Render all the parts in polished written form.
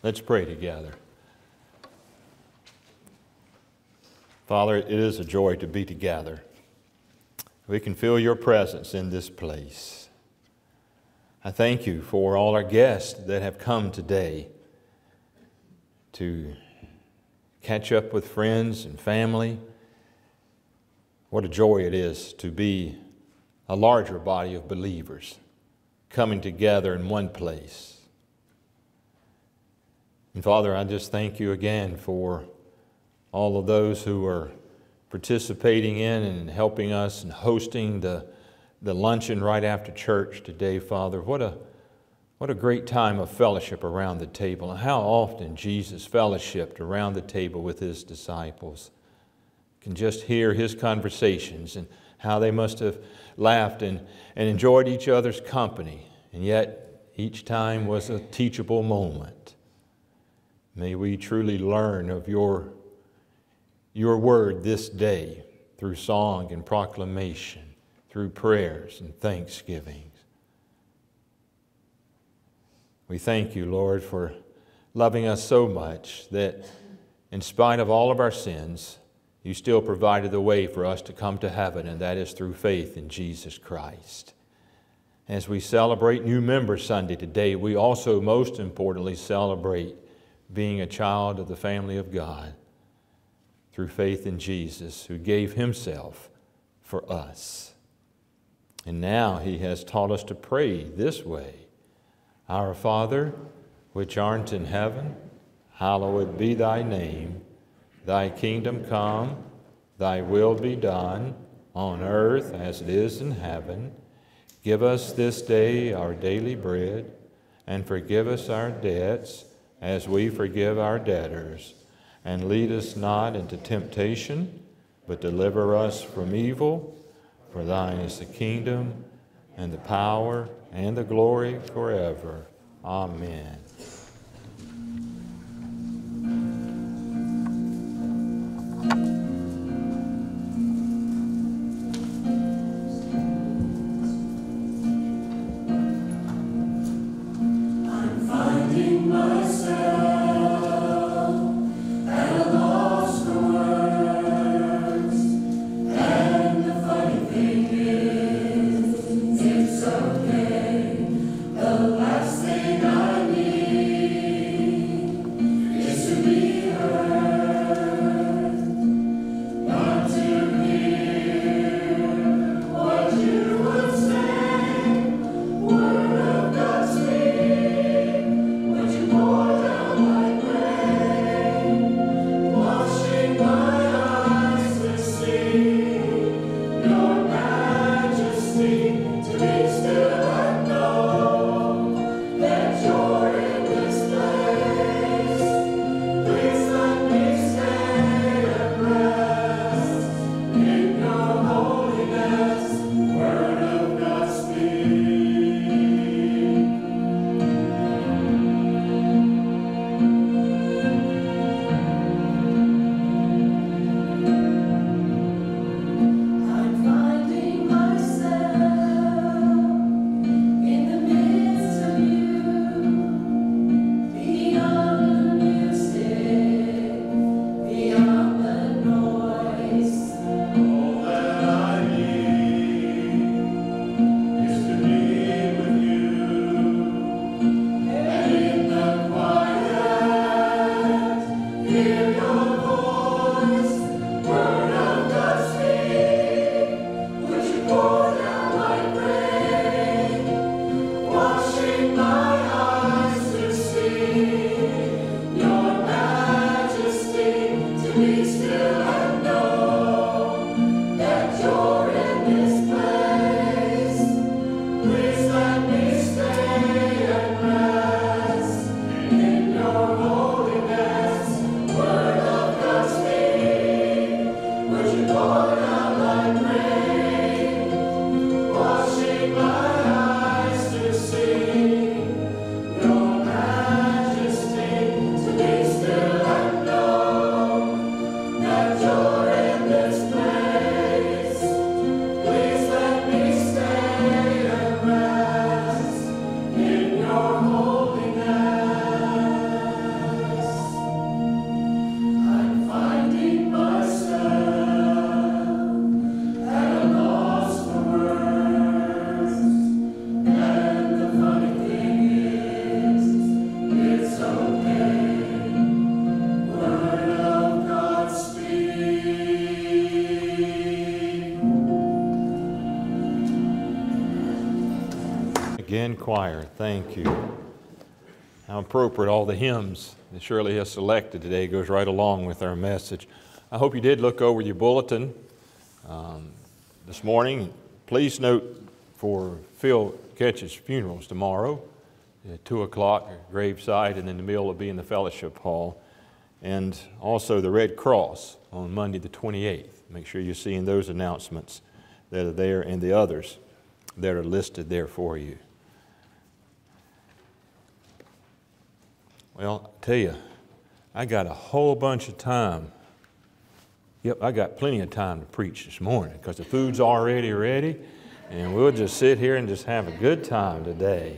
Let's pray together. Father, it is a joy to be together. We can feel your presence in this place. I thank you for all our guests that have come today to catch up with friends and family. What a joy it is to be a larger body of believers coming together in one place. And Father, I just thank you again for all of those who are participating in and helping us and hosting the luncheon right after church today, Father. What a great time of fellowship around the table, and how often Jesus fellowshiped around the table with his disciples. You can just hear his conversations and how they must have laughed and enjoyed each other's company, and yet each time was a teachable moment. May we truly learn of your word this day through song and proclamation, through prayers and thanksgivings. We thank you, Lord, for loving us so much that in spite of all of our sins, you still provided the way for us to come to heaven, and that is through faith in Jesus Christ. As we celebrate New Member Sunday today, we also most importantly celebrate being a child of the family of God through faith in Jesus, who gave himself for us. And now he has taught us to pray this way: Our Father, which art in heaven, hallowed be thy name. Thy kingdom come, thy will be done, on earth as it is in heaven. Give us this day our daily bread, and forgive us our debts, as we forgive our debtors. And lead us not into temptation, but deliver us from evil. For thine is the kingdom, and the power, and the glory forever. Amen. The last thing I need choir. Thank you. How appropriate all the hymns that Shirley has selected today goes right along with our message. I hope you did look over your bulletin this morning. Please note for Phil Ketch's funerals tomorrow at 2 o'clock at graveside, and then the meal will be in the fellowship hall. And also the Red Cross on Monday the 28th. Make sure you're seeing those announcements that are there and the others that are listed there for you. Well, I tell you, I got a whole bunch of time. Yep, I got plenty of time to preach this morning because the food's already ready, and we'll just sit here and just have a good time today.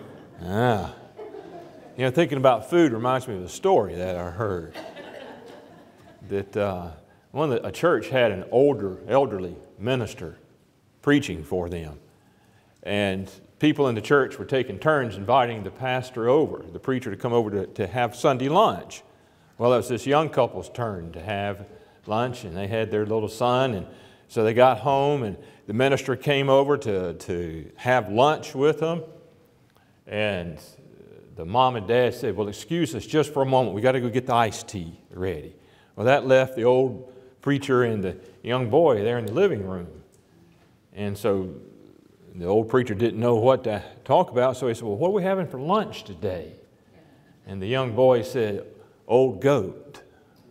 You know, thinking about food reminds me of a story that I heard. That a church had an elderly minister preaching for them. And people in the church were taking turns inviting the pastor over, the preacher, to come over to have Sunday lunch. Well, it was this young couple's turn to have lunch, and they had their little son, and so they got home, and the minister came over to have lunch with them. And the mom and dad said, well, excuse us just for a moment. We got to go get the iced tea ready. Well, that left the old preacher and the young boy there in the living room. And so the old preacher didn't know what to talk about, so he said, well, what are we having for lunch today? And the young boy said, old goat.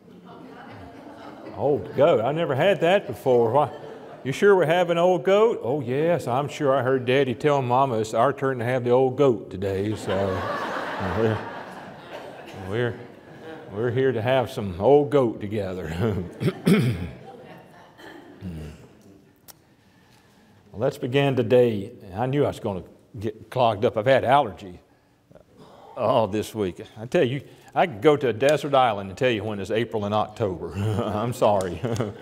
Old goat. I never had that before. Why? You sure we're having old goat? Oh, yes, I'm sure. I heard Daddy tell Mama it's our turn to have the old goat today, so we're here to have some old goat together. Well, let's begin today. I knew I was going to get clogged up. I've had allergy all this week. I tell you, I could go to a desert island and tell you when it's April and October. I'm sorry.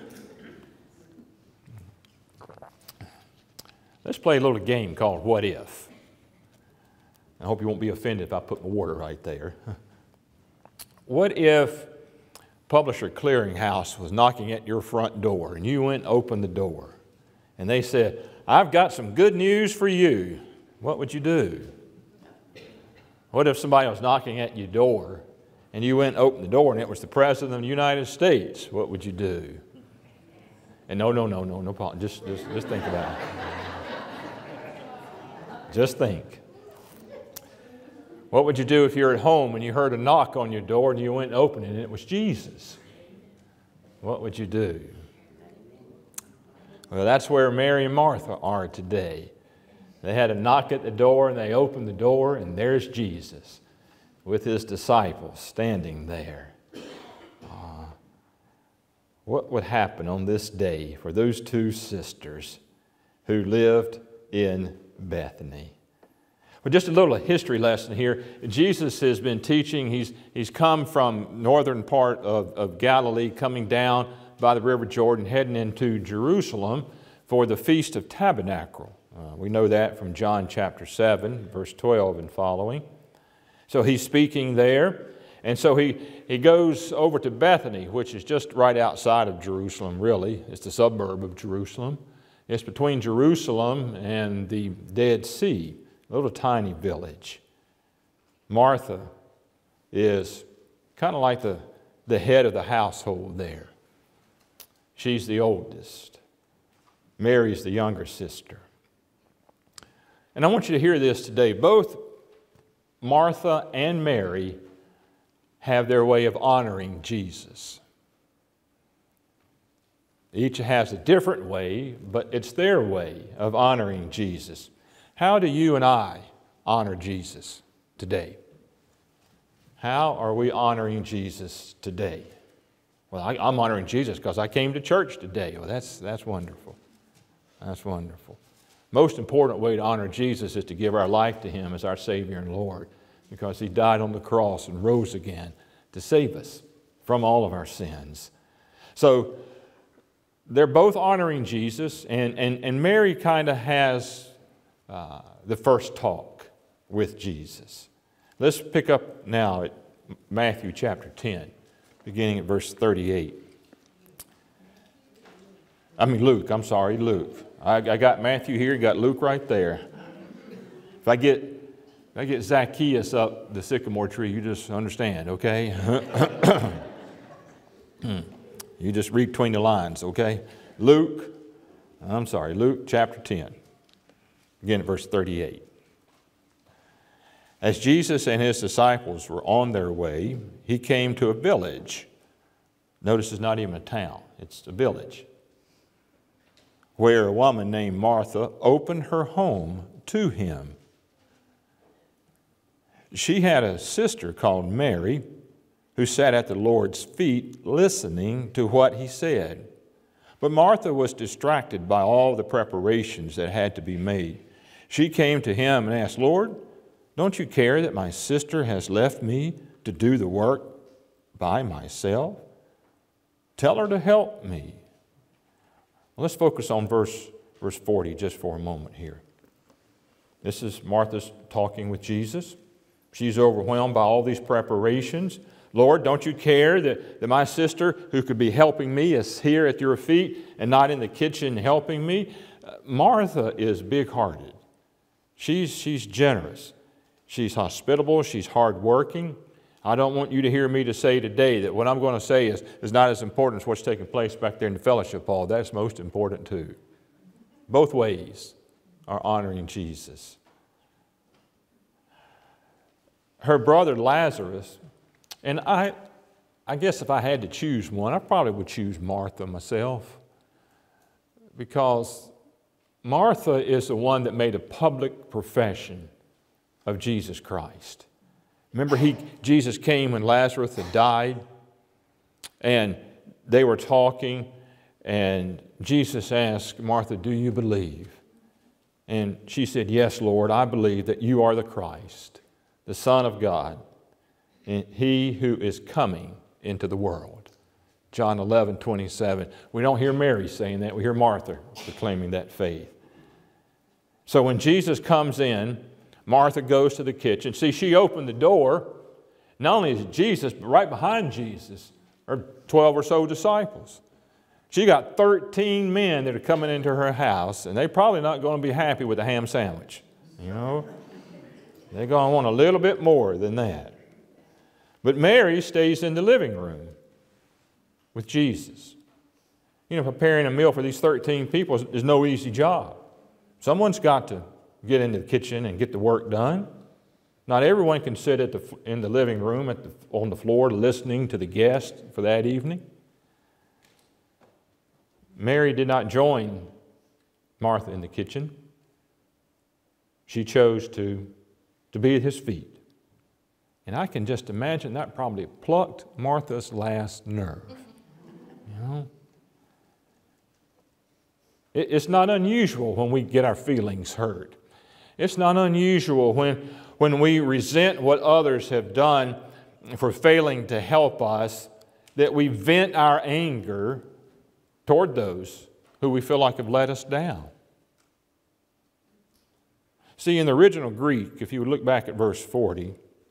Let's play a little game called What If? I hope you won't be offended if I put my water right there. What if Publisher Clearinghouse was knocking at your front door and you went and opened the door and they said, I've got some good news for you? What would you do? What if somebody was knocking at your door and you went and opened the door and it was the President of the United States? What would you do? And no problem. Just think about it. Just think. What would you do if you're at home and you heard a knock on your door and you went and opened it and it was Jesus? What would you do? Well, that's where Mary and Martha are today. They had a knock at the door and they opened the door and there's Jesus with his disciples standing there. What would happen on this day for those two sisters who lived in Bethany? Well, just a little history lesson here. Jesus has been teaching. He's come from northern part of Galilee, coming down by the River Jordan, heading into Jerusalem for the Feast of Tabernacle. We know that from John chapter 7, verse 12 and following. So he's speaking there. And so he goes over to Bethany, which is just right outside of Jerusalem, really. It's the suburb of Jerusalem. It's between Jerusalem and the Dead Sea, a little tiny village. Martha is kind of like the head of the household there. She's the oldest. Mary's the younger sister. And I want you to hear this today. Both Martha and Mary have their way of honoring Jesus. Each has a different way, but it's their way of honoring Jesus. How do you and I honor Jesus today? How are we honoring Jesus today? Well, I'm honoring Jesus because I came to church today. Well, that's wonderful. That's wonderful. Most important way to honor Jesus is to give our life to him as our Savior and Lord, because he died on the cross and rose again to save us from all of our sins. So they're both honoring Jesus, and Mary kind of has the first talk with Jesus. Let's pick up now at Matthew chapter 10, beginning at verse 38. Luke. I got Matthew here, got Luke right there. If I get If I get Zacchaeus up the sycamore tree, you just understand, okay? You just read between the lines, okay? Luke chapter 10, again at verse 38. As Jesus and his disciples were on their way, he came to a village. Notice it's not even a town, it's a village, where a woman named Martha opened her home to him. She had a sister called Mary, who sat at the Lord's feet listening to what he said. But Martha was distracted by all the preparations that had to be made. She came to him and asked, "Lord, don't you care that my sister has left me to do the work by myself? Tell her to help me." Well, let's focus on verse 40 just for a moment here. This is Martha's talking with Jesus. She's overwhelmed by all these preparations. "Lord, don't you care that my sister, who could be helping me, is here at your feet and not in the kitchen helping me?" Martha is big-hearted. She's generous. She's hospitable. She's hardworking. I don't want you to hear me to say today that what I'm going to say is not as important as what's taking place back there in the fellowship hall. That's most important too. Both ways are honoring Jesus. Her brother Lazarus, and I guess if I had to choose one, I probably would choose Martha myself, because Martha is the one that made a public profession of Jesus Christ. Remember, Jesus came when Lazarus had died, and they were talking, and Jesus asked Martha, "Do you believe?" And she said, "Yes, Lord, I believe that you are the Christ, the Son of God, and he who is coming into the world." John 11:27. We don't hear Mary saying that. We hear Martha proclaiming that faith. So when Jesus comes in, Martha goes to the kitchen. See, she opened the door. Not only is Jesus, but right behind Jesus are 12 or so disciples. She got 13 men that are coming into her house, and they're probably not going to be happy with a ham sandwich. You know, they're going to want a little bit more than that. But Mary stays in the living room with Jesus. You know, preparing a meal for these 13 people is no easy job. Someone's got to get into the kitchen and get the work done. Not everyone can sit in the living room on the floor listening to the guests for that evening. Mary did not join Martha in the kitchen. She chose to be at his feet. And I can just imagine that probably plucked Martha's last nerve. You know? It's not unusual when we get our feelings hurt. It's not unusual when we resent what others have done for failing to help us, that we vent our anger toward those who we feel like have let us down. See, in the original Greek, if you would look back at verse 40,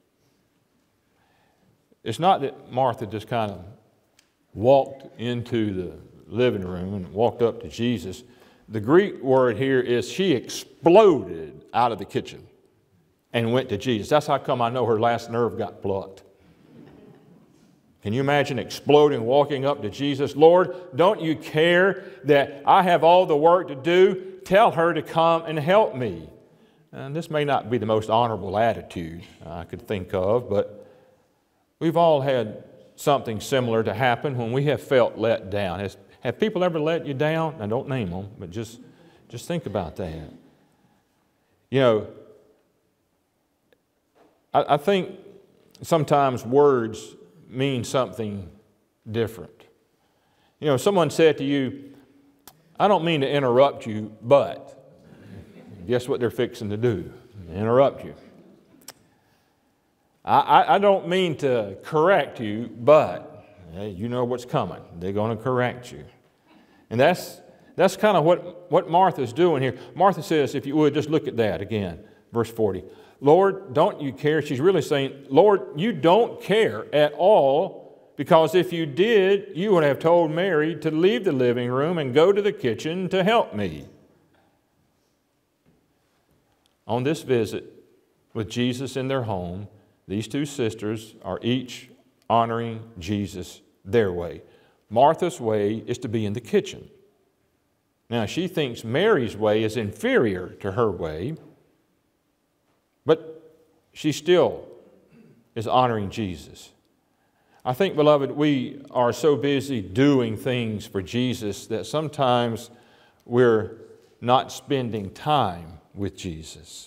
it's not that Martha just kind of walked into the living room and walked up to Jesus. The Greek word here is she exploded out of the kitchen and went to Jesus. That's how come I know her last nerve got plucked. Can you imagine exploding, walking up to Jesus? "Lord, don't you care that I have all the work to do? Tell her to come and help me." And this may not be the most honorable attitude I could think of, but we've all had something similar to happen when we have felt let down. Have people ever let you down? Now, don't name them, but just think about that. You know, I think sometimes words mean something different. You know, someone said to you, "I don't mean to interrupt you, but," guess what they're fixing to do? Interrupt you. I don't mean to correct you, but you know what's coming. They're going to correct you. And that's kind of what Martha's doing here. Martha says, if you would, just look at that again, verse 40. "Lord, don't you care?" She's really saying, "Lord, you don't care at all, because if you did, you would have told Mary to leave the living room and go to the kitchen to help me." On this visit, with Jesus in their home. These two sisters are each honoring Jesus their way. Martha's way is to be in the kitchen. Now, she thinks Mary's way is inferior to her way, but she still is honoring Jesus. I think, beloved, we are so busy doing things for Jesus that sometimes we're not spending time with Jesus.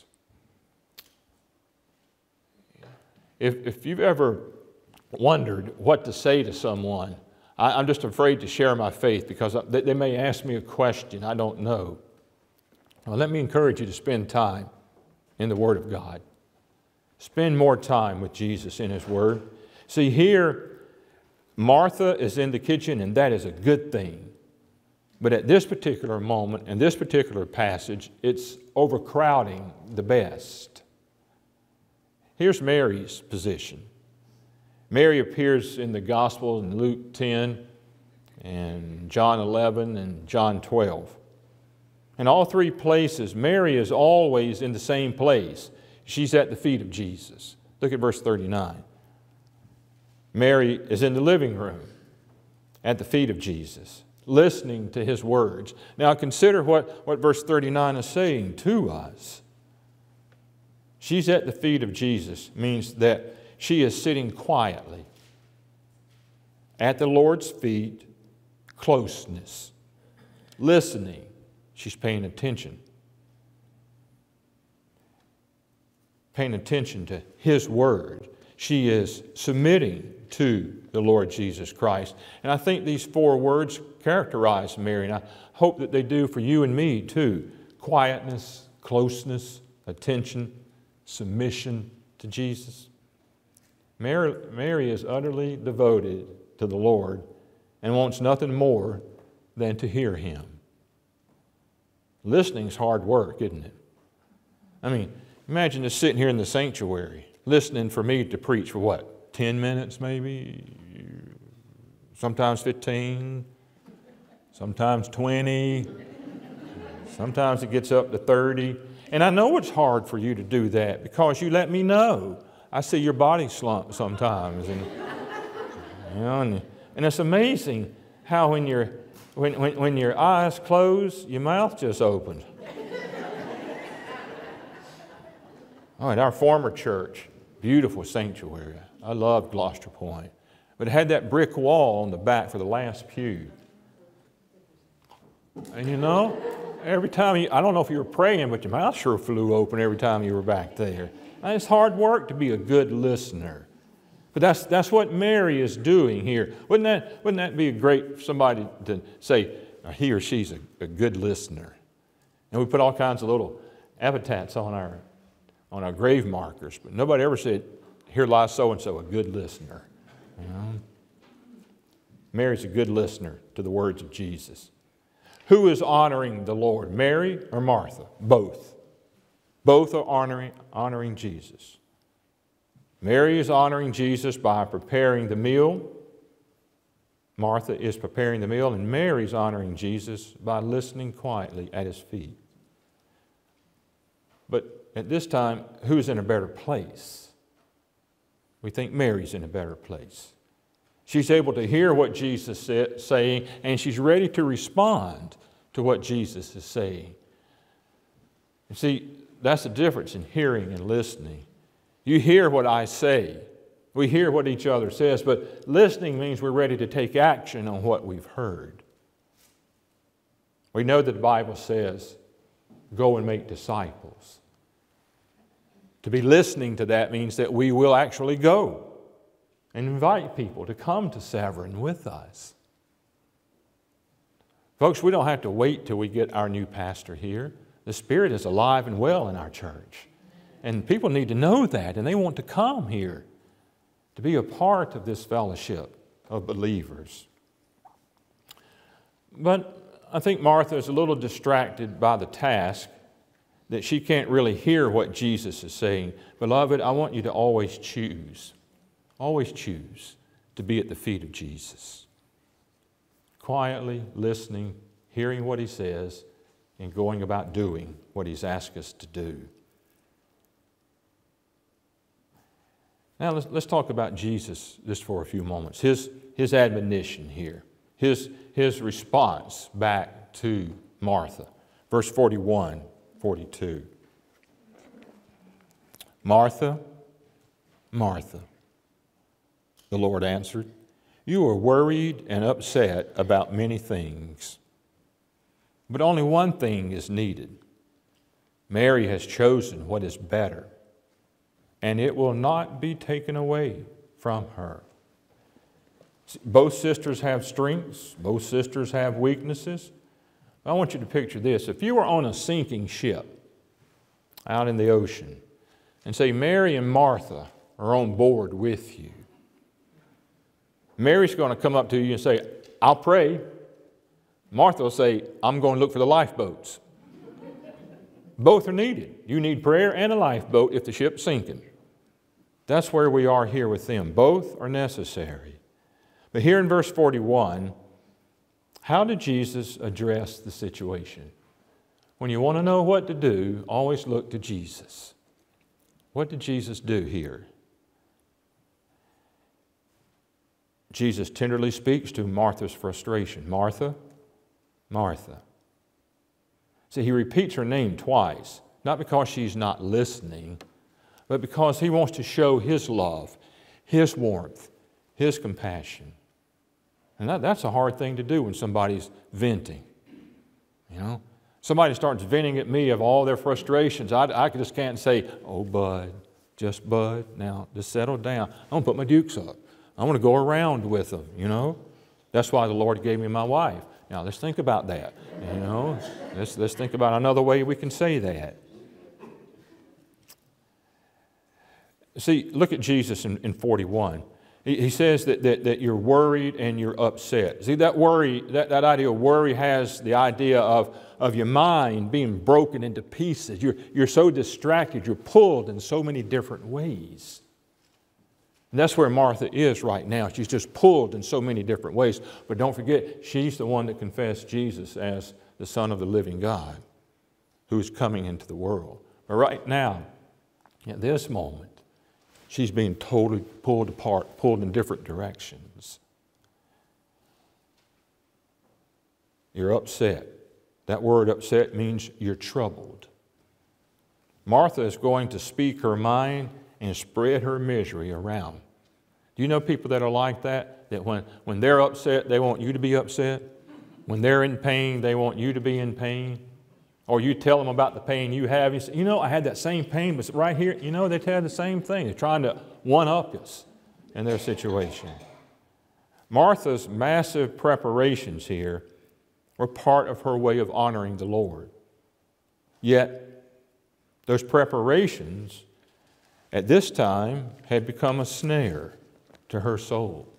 If you've ever wondered what to say to someone, I'm just afraid to share my faith because they may ask me a question I don't know. Well, let me encourage you to spend time in the Word of God. Spend more time with Jesus in His Word. See, here, Martha is in the kitchen, and that is a good thing. But at this particular moment, in this particular passage, it's overcrowding the best. Here's Mary's position. Mary appears in the Gospel in Luke 10 and John 11 and John 12. In all three places, Mary is always in the same place. She's at the feet of Jesus. Look at verse 39. Mary is in the living room at the feet of Jesus, listening to His words. Now consider what verse 39 is saying to us. She's at the feet of Jesus means that she is sitting quietly at the Lord's feet, closeness, listening. She's paying attention. Paying attention to His Word. She is submitting to the Lord Jesus Christ. And I think these four words characterize Mary, and I hope that they do for you and me too. Quietness, closeness, attention, submission to Jesus. Mary is utterly devoted to the Lord and wants nothing more than to hear Him. Listening's hard work, isn't it? I mean, imagine just sitting here in the sanctuary, listening for me to preach for what, 10 minutes maybe? Sometimes 15, sometimes 20, sometimes it gets up to 30. And I know it's hard for you to do that because you let me know. I see your body slump sometimes. And, you know, and it's amazing how when your eyes close, your mouth just opens. Oh, at our former church, beautiful sanctuary. I loved Gloucester Point. But it had that brick wall on the back for the last pew. And you know, every time I don't know if you were praying, but your mouth sure flew open every time you were back there. And it's hard work to be a good listener. But that's what Mary is doing here. Wouldn't that be a great somebody to say, he or she's a good listener? And we put all kinds of little epithets on our grave markers, but nobody ever said, here lies so-and-so, a good listener. You know? Mary's a good listener to the words of Jesus. Who is honoring the Lord, Mary or Martha? Both. Both are honoring Jesus. Mary is honoring Jesus by preparing the meal. Martha is preparing the meal, and Mary's honoring Jesus by listening quietly at His feet. But at this time, who's in a better place? We think Mary's in a better place. She's able to hear what Jesus is saying, and she's ready to respond to what Jesus is saying. You see, that's the difference in hearing and listening. You hear what I say. We hear what each other says, but listening means we're ready to take action on what we've heard. We know that the Bible says, go and make disciples. To be listening to that means that we will actually go and invite people to come to Severn with us. Folks, we don't have to wait till we get our new pastor here. The Spirit is alive and well in our church. And people need to know that, and they want to come here to be a part of this fellowship of believers. But I think Martha is a little distracted by the task that she can't really hear what Jesus is saying. Beloved, I want you to always choose to be at the feet of Jesus. Quietly listening, hearing what He says, and going about doing what He's asked us to do. Now let's talk about Jesus just for a few moments. His admonition here, his response back to Martha. Verse 41, 42. Martha, Martha, the Lord answered, you are worried and upset about many things, but only one thing is needed. Mary has chosen what is better, and it will not be taken away from her. Both sisters have strengths. Both sisters have weaknesses. I want you to picture this. If you were on a sinking ship out in the ocean, and say Mary and Martha are on board with you, Mary's going to come up to you and say, I'll pray. Martha will say, I'm going to look for the lifeboats. Both are needed. You need prayer and a lifeboat if the ship's sinking. That's where we are here with them. Both are necessary. But here in verse 41, how did Jesus address the situation? When you want to know what to do, always look to Jesus. What did Jesus do here? Jesus tenderly speaks to Martha's frustration. Martha, Martha. See, he repeats her name twice, not because she's not listening, but because he wants to show his love, his warmth, his compassion. And that's a hard thing to do when somebody's venting. You know, somebody starts venting at me of all their frustrations. I just can't say, oh, bud, just bud, now just settle down. I'm going to put my dukes up. I want to go around with them, you know. That's why the Lord gave me my wife. Now, let's think about that, you know. Let's think about another way we can say that. See, look at Jesus in 41. He says that you're worried and you're upset. See, that worry, that idea of worry has the idea of your mind being broken into pieces. You're so distracted, you're pulled in so many different ways. And that's where Martha is right now. She's just pulled in so many different ways. But don't forget, she's the one that confessed Jesus as the Son of the living God who's coming into the world. But right now, at this moment, she's being totally pulled apart, pulled in different directions. You're upset. That word upset means you're troubled. Martha is going to speak her mind and spread her misery around. Do you know people that are like that? That when they're upset, they want you to be upset. When they're in pain, they want you to be in pain. Or you tell them about the pain you have. You say, you know, I had that same pain, but right here, you know, they tell the same thing. They're trying to one-up us in their situation. Martha's massive preparations here were part of her way of honoring the Lord. Yet, those preparations at this time had become a snare to her soul.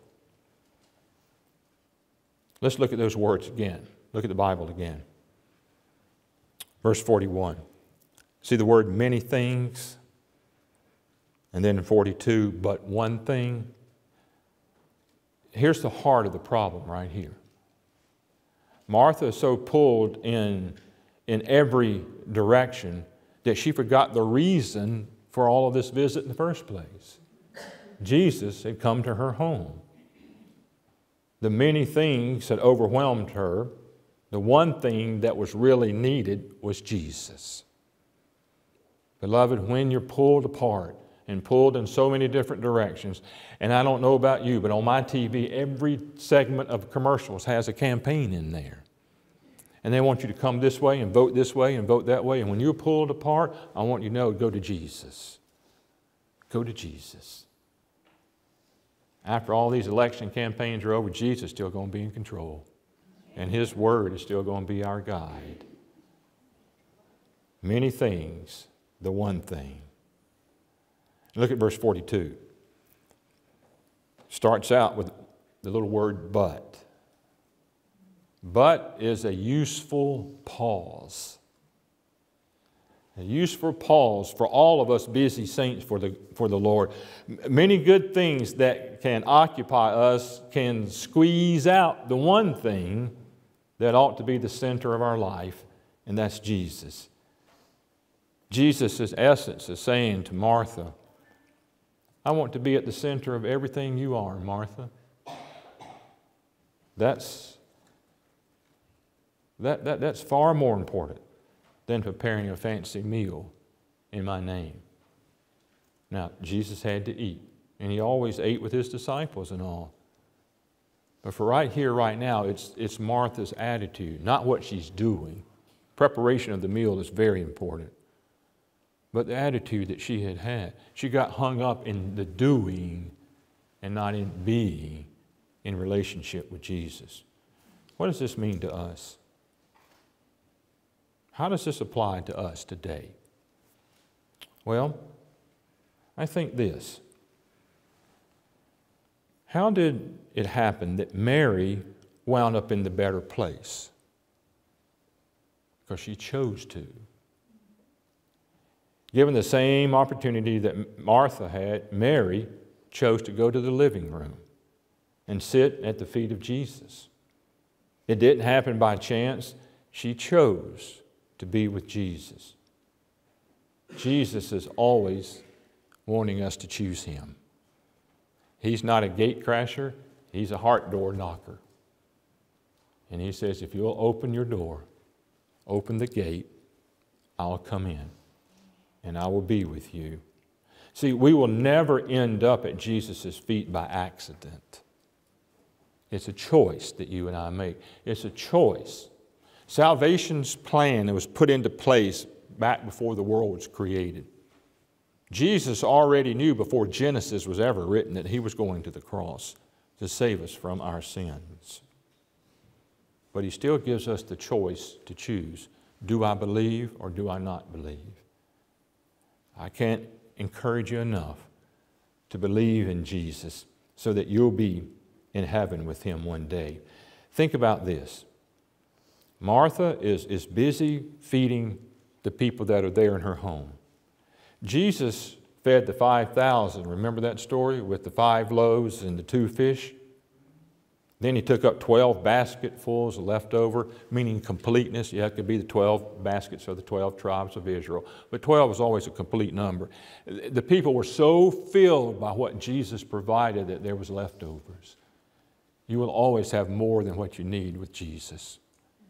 Let's look at those words again. Look at the Bible again. Verse 41. See the word many things? And then in 42, but one thing. Here's the heart of the problem right here. Martha is so pulled in every direction that she forgot the reason for all of this visit in the first place. Jesus had come to her home. The many things had overwhelmed her. The one thing that was really needed was Jesus. Beloved, when you're pulled apart and pulled in so many different directions, and I don't know about you, but on my TV, every segment of commercials has a campaign in there. And they want you to come this way and vote this way and vote that way. And when you're pulled apart, I want you to know, go to Jesus. Go to Jesus. After all these election campaigns are over, Jesus is still going to be in control. And His Word is still going to be our guide. Many things, the one thing. Look at verse 42. Starts out with the little word but. But is a useful pause. A useful pause for all of us busy saints for the Lord. Many good things that can occupy us can squeeze out the one thing that ought to be the center of our life, and that's Jesus. Jesus' essence is saying to Martha, I want to be at the center of everything you are, Martha. That's far more important than preparing a fancy meal in my name. Now, Jesus had to eat, and he always ate with his disciples and all. But for right here, right now, it's Martha's attitude, not what she's doing. Preparation of the meal is very important. But the attitude that she had. She got hung up in the doing and not in being in relationship with Jesus. What does this mean to us? How does this apply to us today? Well, I think this. How did it happen that Mary wound up in the better place? Because she chose to. Given the same opportunity that Martha had, Mary chose to go to the living room and sit at the feet of Jesus. It didn't happen by chance. She chose to be with Jesus. Jesus is always wanting us to choose him. He's not a gate crasher. He's a heart door knocker. And he says, if you'll open your door, open the gate, I'll come in and I will be with you. See, we will never end up at Jesus' feet by accident. It's a choice that you and I make. It's a choice. Salvation's plan that was put into place back before the world was created. Jesus already knew before Genesis was ever written that he was going to the cross to save us from our sins. But he still gives us the choice to choose. Do I believe or do I not believe? I can't encourage you enough to believe in Jesus so that you'll be in heaven with him one day. Think about this. Martha is busy feeding the people that are there in her home. Jesus fed the 5,000. Remember that story with the 5 loaves and the 2 fish? Then he took up 12 basketfuls left over, meaning completeness. You have to be the 12 baskets of the 12 tribes of Israel. But 12 is always a complete number. The people were so filled by what Jesus provided that there was leftovers. You will always have more than what you need with Jesus.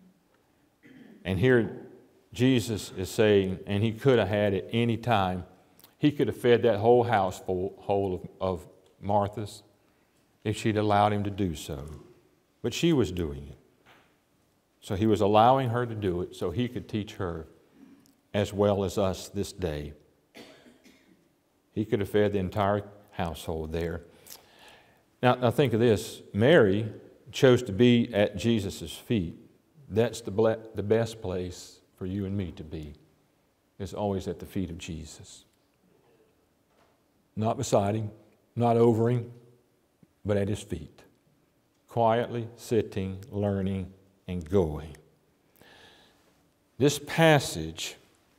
And here Jesus is saying, and he could have had it any time. He could have fed that whole house full of Marthas if she'd allowed him to do so. But she was doing it. So he was allowing her to do it so he could teach her as well as us this day. He could have fed the entire household there. Now think of this. Mary chose to be at Jesus' feet. That's the best place for you and me to be. It's always at the feet of Jesus. Not beside him, not over him, but at his feet. Quietly sitting, learning, and going. This passage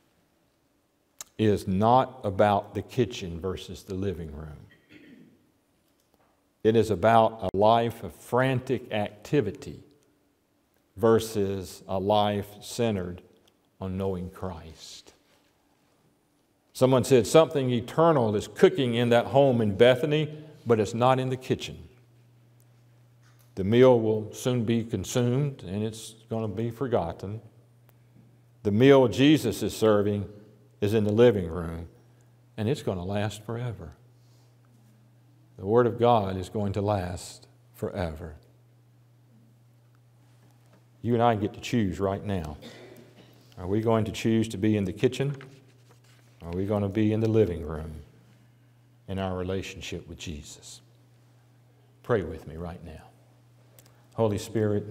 is not about the kitchen versus the living room. It is about a life of frantic activity versus a life centered on knowing Christ. Someone said something eternal is cooking in that home in Bethany, but it's not in the kitchen. The meal will soon be consumed and it's going to be forgotten. The meal Jesus is serving is in the living room and it's going to last forever. The Word of God is going to last forever. You and I get to choose right now. Are we going to choose to be in the kitchen? Or are we going to be in the living room in our relationship with Jesus? Pray with me right now. Holy Spirit,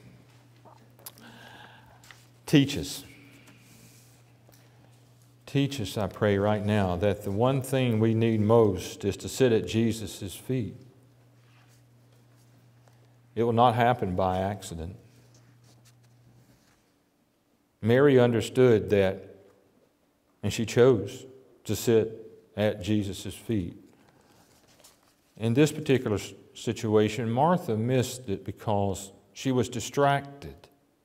teach us. Teach us, I pray right now, that the one thing we need most is to sit at Jesus' feet. It will not happen by accident. Mary understood that, and she chose to sit at Jesus' feet. In this particular situation, Martha missed it because she was distracted.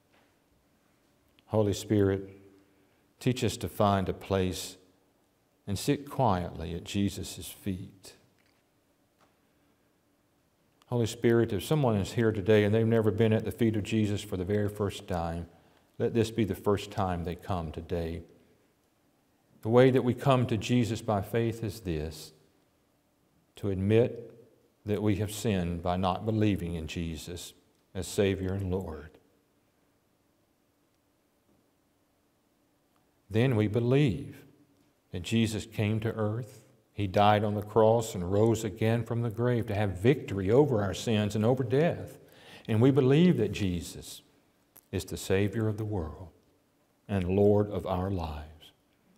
Holy Spirit, teach us to find a place and sit quietly at Jesus' feet. Holy Spirit, if someone is here today and they've never been at the feet of Jesus for the very first time, let this be the first time they come today. The way that we come to Jesus by faith is this: to admit that we have sinned by not believing in Jesus as Savior and Lord. Then we believe that Jesus came to earth. He died on the cross and rose again from the grave to have victory over our sins and over death. And we believe that Jesus is the Savior of the world and Lord of our lives.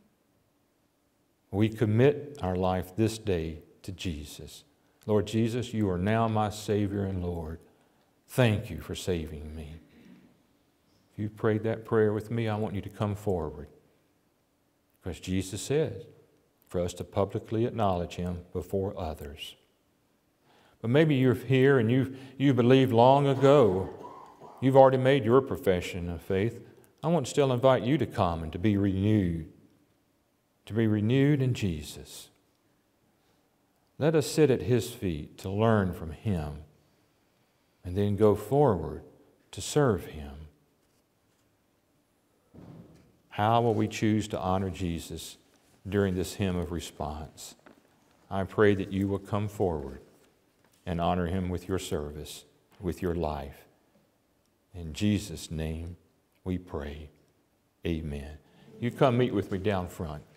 We commit our life this day to Jesus. Lord Jesus, you are now my Savior and Lord. Thank you for saving me. If you prayed that prayer with me, I want you to come forward. Because Jesus said for us to publicly acknowledge Him before others. But maybe you're here and you believed long ago. You've already made your profession of faith. I want to still invite you to come and to be renewed. To be renewed in Jesus. Let us sit at His feet to learn from Him and then go forward to serve Him. How will we choose to honor Jesus during this hymn of response? I pray that you will come forward and honor Him with your service, with your life. In Jesus' name we pray. Amen. You come meet with me down front.